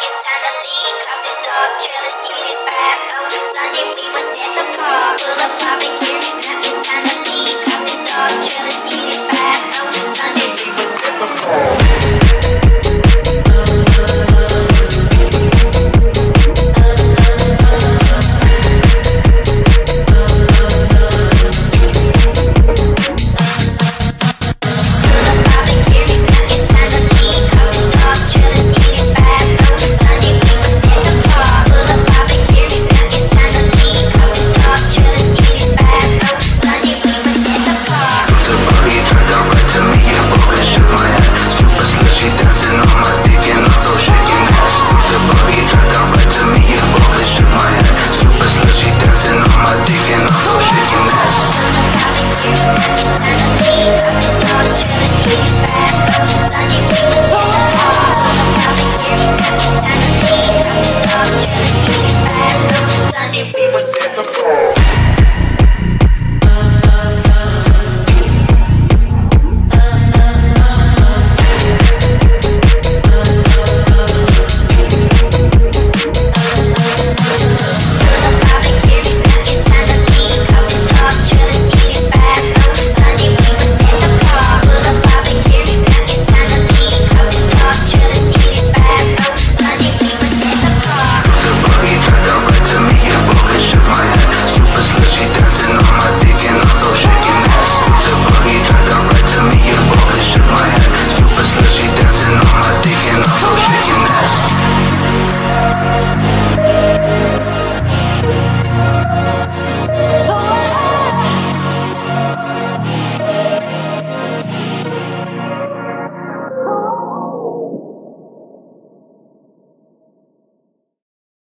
it's time to leave. Coffee dog, trailers, kitties, 5-0. Sunday we was at the park. Pull up barbecue, now it's time to leave. Coffee dog, trailers, kitties, 5-0. Sunday we was at the park.